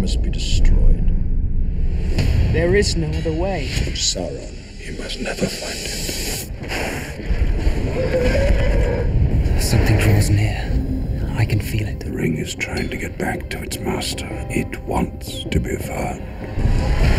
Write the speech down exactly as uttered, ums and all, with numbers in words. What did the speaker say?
must be destroyed. There is no other way. Sauron, you must never find it. Something draws near. I can feel it. The ring is trying to get back to its master. It wants to be found.